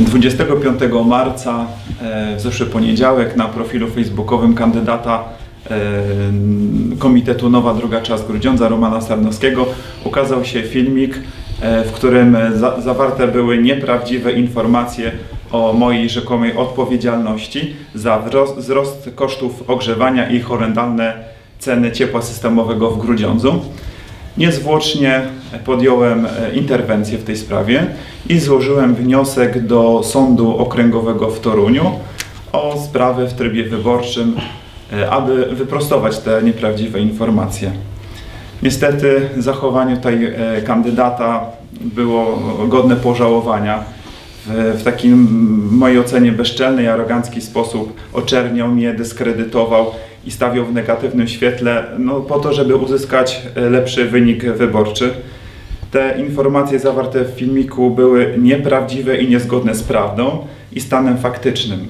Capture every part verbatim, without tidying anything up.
dwudziestego piątego marca, w zeszły poniedziałek, na profilu facebookowym kandydata Komitetu Nowa Droga Czas Grudziądza Romana Sarnowskiego ukazał się filmik, w którym za zawarte były nieprawdziwe informacje o mojej rzekomej odpowiedzialności za wzrost kosztów ogrzewania i horrendalne ceny ciepła systemowego w Grudziądzu. Niezwłocznie podjąłem interwencję w tej sprawie i złożyłem wniosek do Sądu Okręgowego w Toruniu o sprawę w trybie wyborczym, aby wyprostować te nieprawdziwe informacje. Niestety zachowanie tutaj kandydata było godne pożałowania. W, w takim, w mojej ocenie, bezczelny i arogancki sposób oczerniał mnie, dyskredytował i stawiał w negatywnym świetle, no, po to, żeby uzyskać lepszy wynik wyborczy. Te informacje zawarte w filmiku były nieprawdziwe i niezgodne z prawdą i stanem faktycznym.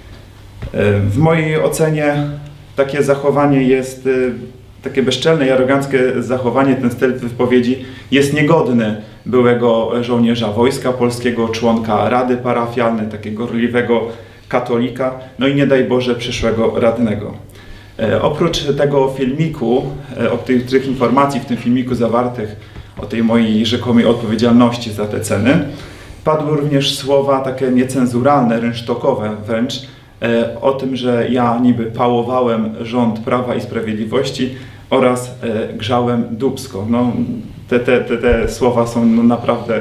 W mojej ocenie takie zachowanie jest, takie bezczelne i aroganckie zachowanie, ten styl wypowiedzi jest niegodny byłego żołnierza Wojska Polskiego, członka Rady Parafialnej, takiego gorliwego katolika, no i nie daj Boże przyszłego radnego. E, oprócz tego filmiku, e, o tych, tych informacji w tym filmiku zawartych o tej mojej rzekomej odpowiedzialności za te ceny, padły również słowa takie niecenzuralne, rynsztokowe wręcz, e, o tym, że ja niby pałowałem rząd Prawa i Sprawiedliwości oraz e, grzałem dupsko. No, te, te, te, te słowa są no, naprawdę,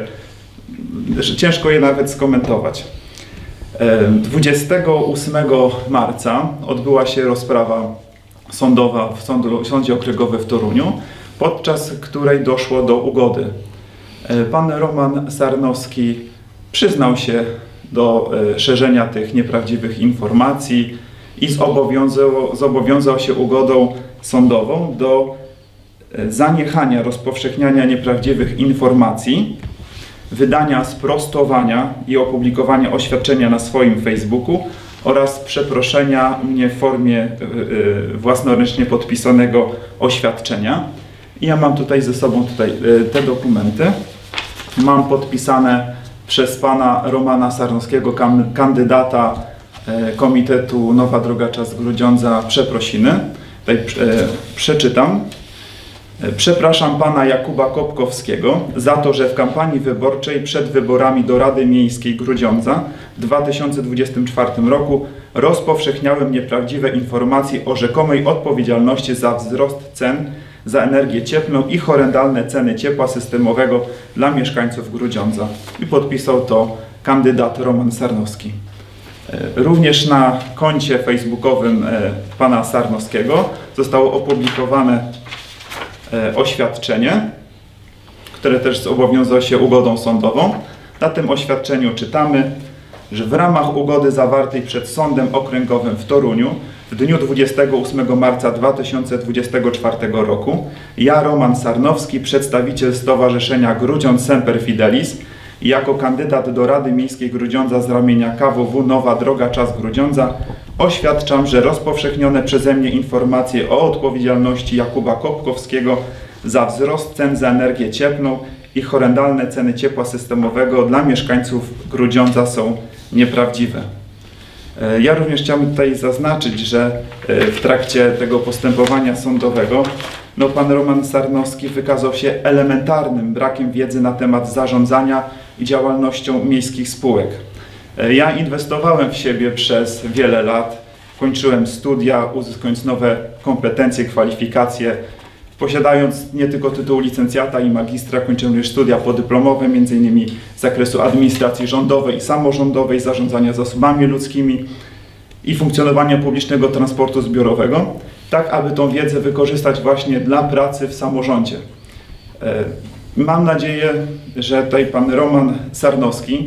że ciężko je nawet skomentować. dwudziestego ósmego marca odbyła się rozprawa sądowa w sądu, Sądzie Okręgowym w Toruniu, podczas której doszło do ugody. Pan Roman Sarnowski przyznał się do szerzenia tych nieprawdziwych informacji i zobowiązał, zobowiązał się ugodą sądową do zaniechania rozpowszechniania nieprawdziwych informacji, wydania sprostowania i opublikowania oświadczenia na swoim Facebooku oraz przeproszenia mnie w formie własnoręcznie podpisanego oświadczenia. I ja mam tutaj ze sobą tutaj te dokumenty. Mam podpisane przez pana Romana Sarnowskiego, kandydata Komitetu Nowa Droga Czas Grudziądza, przeprosiny. Tutaj przeczytam. Przepraszam pana Jakuba Kopkowskiego za to, że w kampanii wyborczej przed wyborami do Rady Miejskiej Grudziądza w dwa tysiące dwudziestym czwartym roku rozpowszechniałem nieprawdziwe informacje o rzekomej odpowiedzialności za wzrost cen za energię cieplną i horrendalne ceny ciepła systemowego dla mieszkańców Grudziądza. I podpisał to kandydat Roman Sarnowski. Również na koncie facebookowym pana Sarnowskiego zostało opublikowane oświadczenie, które też zobowiązał się ugodą sądową. Na tym oświadczeniu czytamy, że w ramach ugody zawartej przed Sądem Okręgowym w Toruniu w dniu dwudziestego ósmego marca dwa tysiące dwudziestego czwartego roku ja, Roman Sarnowski, przedstawiciel Stowarzyszenia Grudziądz Semper Fidelis i jako kandydat do Rady Miejskiej Grudziądza z ramienia K W W Nowa Droga Czas Grudziądza oświadczam, że rozpowszechnione przeze mnie informacje o odpowiedzialności Jakuba Kopkowskiego za wzrost cen za energię cieplną i horrendalne ceny ciepła systemowego dla mieszkańców Grudziądza są nieprawdziwe. Ja również chciałbym tutaj zaznaczyć, że w trakcie tego postępowania sądowego no, pan Roman Sarnowski wykazał się elementarnym brakiem wiedzy na temat zarządzania i działalnością miejskich spółek. Ja inwestowałem w siebie przez wiele lat, kończyłem studia, uzyskując nowe kompetencje, kwalifikacje, posiadając nie tylko tytuł licencjata i magistra, kończyłem również studia podyplomowe, między innymi z zakresu administracji rządowej i samorządowej, zarządzania zasobami ludzkimi i funkcjonowania publicznego transportu zbiorowego, tak aby tą wiedzę wykorzystać właśnie dla pracy w samorządzie. Mam nadzieję, że tutaj pan Roman Sarnowski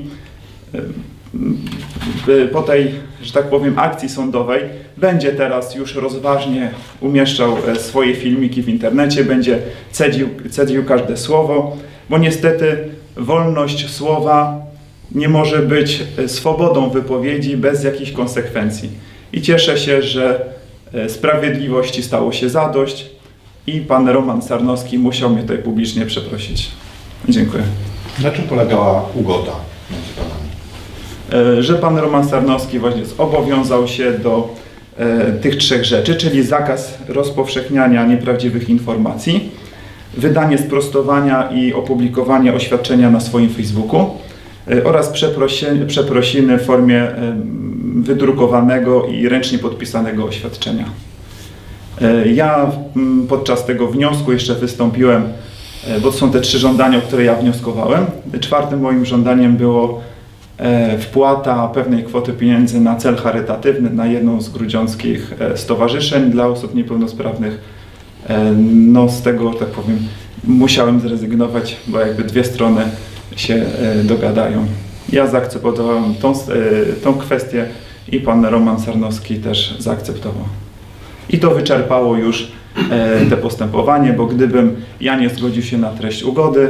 po tej, że tak powiem, akcji sądowej będzie teraz już rozważnie umieszczał swoje filmiki w internecie, będzie cedził, cedził każde słowo, bo niestety wolność słowa nie może być swobodą wypowiedzi bez jakichś konsekwencji. I cieszę się, że sprawiedliwości stało się zadość i pan Roman Sarnowski musiał mnie tutaj publicznie przeprosić. Dziękuję. Na czym polegała ugoda między panami? że pan Roman Sarnowski właśnie zobowiązał się do tych trzech rzeczy, czyli zakaz rozpowszechniania nieprawdziwych informacji, wydanie sprostowania i opublikowanie oświadczenia na swoim Facebooku oraz przeprosiny w formie wydrukowanego i ręcznie podpisanego oświadczenia. Ja podczas tego wniosku jeszcze wystąpiłem, bo to są te trzy żądania, o które ja wnioskowałem. Czwartym moim żądaniem było wpłata pewnej kwoty pieniędzy na cel charytatywny, na jedną z grudziąckich stowarzyszeń dla osób niepełnosprawnych. No z tego, tak powiem, musiałem zrezygnować, bo jakby dwie strony się dogadają. Ja zaakceptowałem tą, tą kwestię i pan Roman Sarnowski też zaakceptował. I to wyczerpało już te postępowanie, bo gdybym ja nie zgodził się na treść ugody,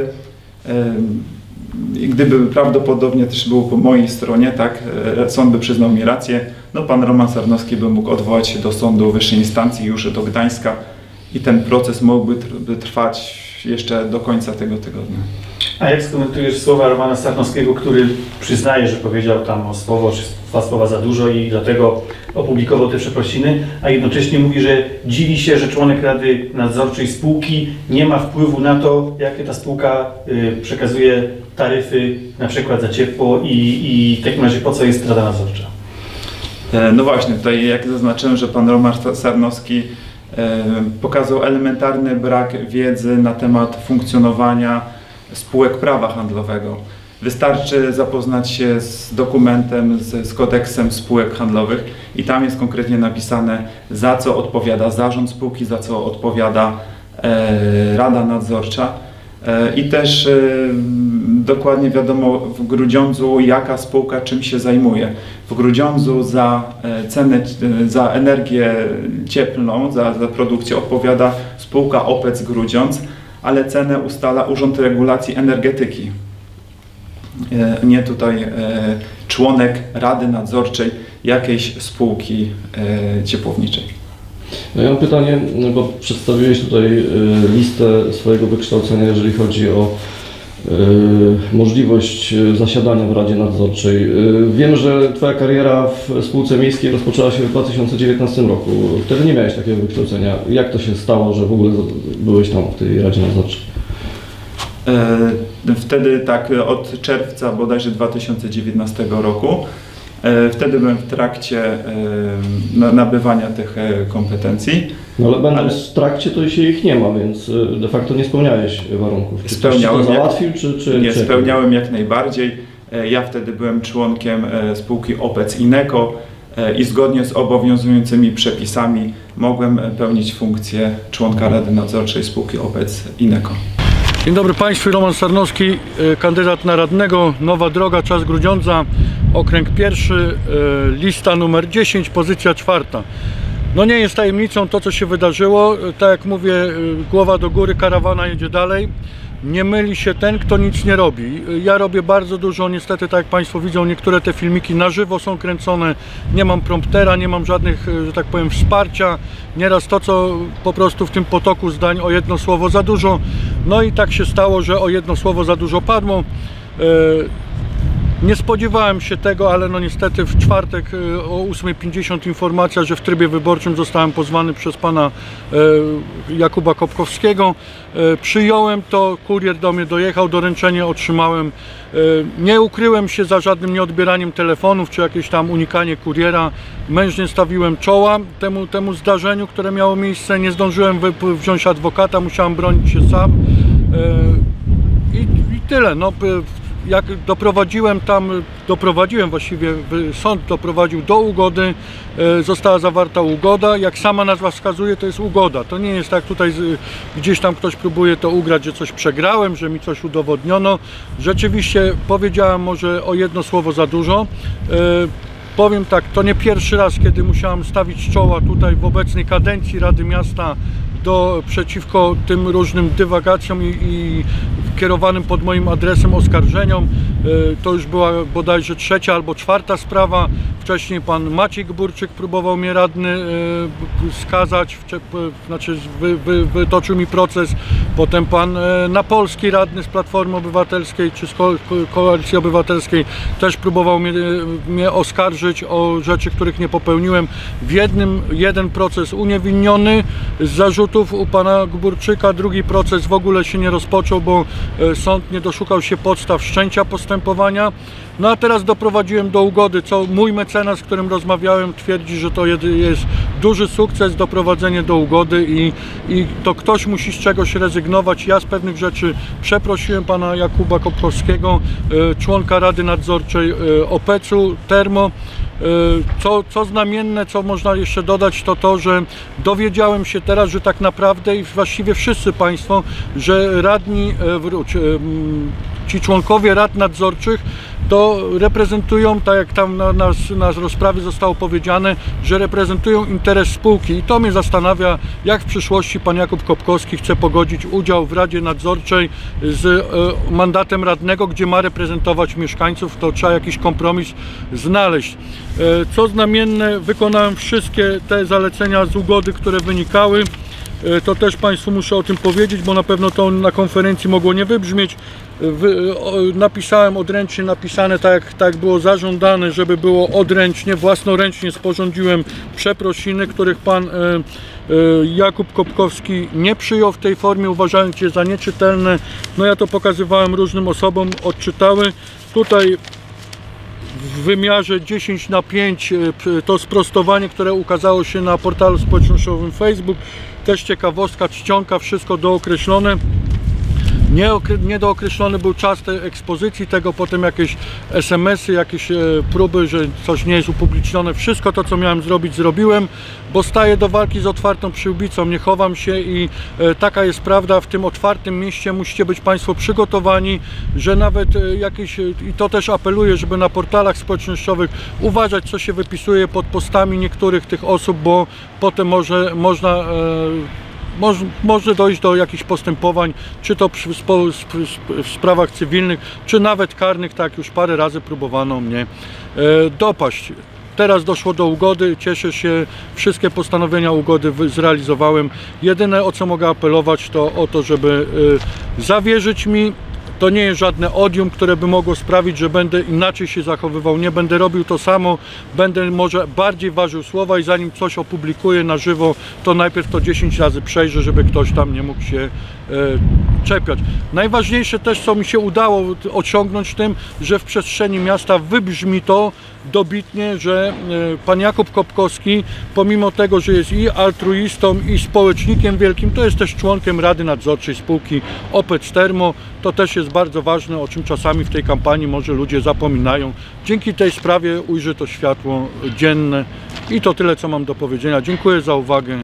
i gdyby prawdopodobnie też było po mojej stronie, tak, sąd by przyznał mi rację, no pan Roman Sarnowski by mógł odwołać się do sądu wyższej instancji, już do Gdańska, i ten proces mógłby trwać jeszcze do końca tego tygodnia. A jak skomentujesz słowa Romana Sarnowskiego, który przyznaje, że powiedział tam o słowo czy dwa słowa za dużo i dlatego opublikował te przeprosiny, a jednocześnie mówi, że dziwi się, że członek Rady Nadzorczej spółki nie ma wpływu na to, jakie ta spółka y, przekazuje taryfy na przykład za ciepło i, i w takim razie po co jest Rada Nadzorcza? No właśnie, tutaj jak zaznaczyłem, że pan Roman Sarnowski pokazał elementarny brak wiedzy na temat funkcjonowania spółek prawa handlowego. Wystarczy zapoznać się z dokumentem, z, z kodeksem spółek handlowych i tam jest konkretnie napisane, za co odpowiada zarząd spółki, za co odpowiada e, Rada Nadzorcza. E, I też e, dokładnie wiadomo w Grudziądzu, jaka spółka czym się zajmuje. W Grudziądzu za cenę, za energię cieplną, za, za produkcję odpowiada spółka OPEC Grudziądz, ale cenę ustala Urząd Regulacji Energetyki. Nie tutaj członek Rady Nadzorczej jakiejś spółki ciepłowniczej. No ja mam pytanie, bo przedstawiłeś tutaj listę swojego wykształcenia, jeżeli chodzi o możliwość zasiadania w Radzie Nadzorczej. Wiem, że Twoja kariera w spółce miejskiej rozpoczęła się w dwa tysiące dziewiętnastym roku. Wtedy nie miałeś takiego wykształcenia. Jak to się stało, że w ogóle byłeś tam w tej Radzie Nadzorczej? Wtedy tak od czerwca bodajże dwa tysiące dziewiętnastego roku. Wtedy byłem w trakcie nabywania tych kompetencji. No ale będąc ale... w trakcie, to się ich nie ma, więc de facto nie spełniałeś warunków. Czy spełniałem to załatwił, czy, czy Nie, czy... spełniałem jak najbardziej. Ja wtedy byłem członkiem spółki OPEC Ineco i zgodnie z obowiązującymi przepisami mogłem pełnić funkcję członka Rady Nadzorczej spółki OPEC Ineco. Dzień dobry Państwu, Roman Sarnowski, kandydat na radnego, Nowa Droga, Czas Grudziądza, okręg pierwszy, lista numer dziesięć, pozycja czwarta. No nie jest tajemnicą to, co się wydarzyło. Tak jak mówię, głowa do góry, karawana jedzie dalej. Nie myli się ten, kto nic nie robi. Ja robię bardzo dużo, niestety, tak jak Państwo widzą, niektóre te filmiki na żywo są kręcone. Nie mam promptera, nie mam żadnych, że tak powiem, wsparcia. Nieraz to, co po prostu w tym potoku zdań o jedno słowo za dużo. No i tak się stało, że o jedno słowo za dużo padło. Nie spodziewałem się tego, ale no niestety w czwartek o ósmej pięćdziesiąt informacja, że w trybie wyborczym zostałem pozwany przez pana Jakuba Kopkowskiego. Przyjąłem to, kurier do mnie dojechał, doręczenie otrzymałem. Nie ukryłem się za żadnym nieodbieraniem telefonów czy jakieś tam unikanie kuriera. Mężnie stawiłem czoła temu, temu zdarzeniu, które miało miejsce. Nie zdążyłem wziąć adwokata, musiałem bronić się sam. I, i tyle. No, jak doprowadziłem tam, doprowadziłem właściwie, sąd doprowadził do ugody, została zawarta ugoda. Jak sama nazwa wskazuje, to jest ugoda. To nie jest tak tutaj, gdzieś tam ktoś próbuje to ugrać, że coś przegrałem, że mi coś udowodniono. Rzeczywiście powiedziałem może o jedno słowo za dużo. Powiem tak, to nie pierwszy raz, kiedy musiałem stawić czoła tutaj w obecnej kadencji Rady Miasta do, przeciwko tym różnym dywagacjom i, i kierowanym pod moim adresem oskarżeniom. To już była bodajże trzecia albo czwarta sprawa. Wcześniej pan Maciej Gburczyk próbował mnie radny skazać, znaczy wy, wy, wytoczył mi proces. Potem pan Napolski, radny z Platformy Obywatelskiej czy z Ko Koalicji Obywatelskiej, też próbował mnie, mnie oskarżyć o rzeczy, których nie popełniłem. W jednym jeden proces uniewinniony z zarzutów u pana Gburczyka, drugi proces w ogóle się nie rozpoczął, bo sąd nie doszukał się podstaw wszczęcia postępowania. No a teraz doprowadziłem do ugody, co mój mecenas, z którym rozmawiałem, twierdzi, że to jest duży sukces, doprowadzenie do ugody i, i to ktoś musi z czegoś rezygnować. Ja z pewnych rzeczy przeprosiłem pana Jakuba Kopkowskiego, członka Rady Nadzorczej Opecu Termo. Co, co znamienne, co można jeszcze dodać, to to, że dowiedziałem się teraz, że tak naprawdę i właściwie wszyscy Państwo, że radni, ci członkowie rad nadzorczych to reprezentują, tak jak tam na, na, na rozprawie zostało powiedziane, że reprezentują interes spółki i to mnie zastanawia, jak w przyszłości pan Jakub Kopkowski chce pogodzić udział w Radzie Nadzorczej z e, mandatem radnego, gdzie ma reprezentować mieszkańców, to trzeba jakiś kompromis znaleźć. E, co znamienne, wykonałem wszystkie te zalecenia z ugody, które wynikały. To też Państwu muszę o tym powiedzieć, bo na pewno to na konferencji mogło nie wybrzmieć. Napisałem odręcznie napisane, tak jak, tak jak było zażądane, żeby było odręcznie, własnoręcznie sporządziłem przeprosiny, których pan Jakub Kopkowski nie przyjął w tej formie, uważając je za nieczytelne. No ja to pokazywałem różnym osobom, odczytały. Tutaj w wymiarze dziesięć na pięć to sprostowanie, które ukazało się na portalu społecznościowym Facebook. Też ciekawostka, czcionka, wszystko dookreślone. Niedookreślony był czas tej ekspozycji, tego potem jakieś es em esy, jakieś próby, że coś nie jest upublicznione. Wszystko to, co miałem zrobić, zrobiłem, bo staję do walki z otwartą przyłbicą, nie chowam się i taka jest prawda. W tym otwartym mieście musicie być Państwo przygotowani, że nawet jakieś, i to też apeluję, żeby na portalach społecznościowych uważać, co się wypisuje pod postami niektórych tych osób, bo potem może, można Może, może dojść do jakichś postępowań, czy to przy, spo, w sprawach cywilnych, czy nawet karnych, tak już parę razy próbowano mnie e, dopaść. Teraz doszło do ugody, cieszę się, wszystkie postanowienia ugody zrealizowałem. Jedyne, o co mogę apelować, to o to, żeby e, zawierzyć mi. To nie jest żadne odium, które by mogło sprawić, że będę inaczej się zachowywał. Nie będę robił to samo, będę może bardziej ważył słowa i zanim coś opublikuję na żywo, to najpierw to dziesięć razy przejrzę, żeby ktoś tam nie mógł się e, czepiać. Najważniejsze też, co mi się udało osiągnąć tym, że w przestrzeni miasta wybrzmi to dobitnie, że e, pan Jakub Kopkowski, pomimo tego, że jest i altruistą, i społecznikiem wielkim, to jest też członkiem Rady Nadzorczej spółki Opec Termo. To też jest bardzo ważne, o czym czasami w tej kampanii może ludzie zapominają. Dzięki tej sprawie ujrzy to światło dzienne i to tyle, co mam do powiedzenia. Dziękuję za uwagę.